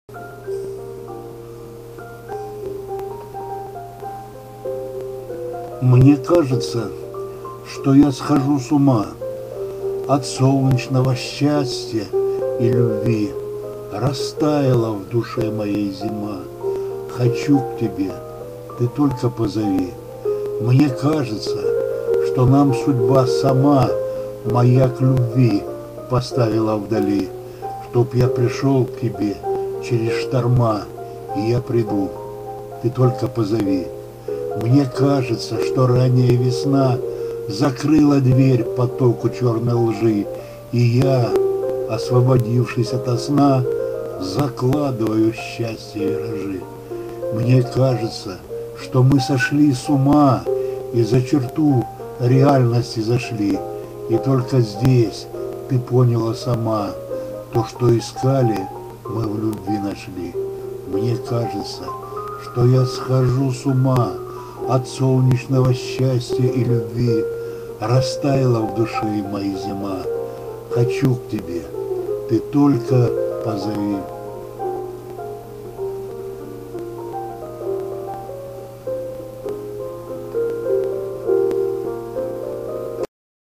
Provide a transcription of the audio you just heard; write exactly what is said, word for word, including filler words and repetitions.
Мне кажется, что я схожу с ума от солнечного счастья и любви. Растаяла в душе моей зима. Хочу к тебе, ты только позови. Мне кажется, что нам судьба сама маяк любви поставила вдали, чтоб я пришел к тебе через шторма, и я приду, ты только позови. Мне кажется, что ранняя весна закрыла дверь потоку черной лжи, и я, освободившись ото сна, закладываю счастье виражи. Мне кажется, что мы сошли с ума и за черту реальности зашли, и только здесь ты поняла сама то, что искали, мы в любви нашли. Мне кажется, что я схожу с ума от солнечного счастья и любви. Растаяла в душе моей зима. Хочу к тебе, ты только позови.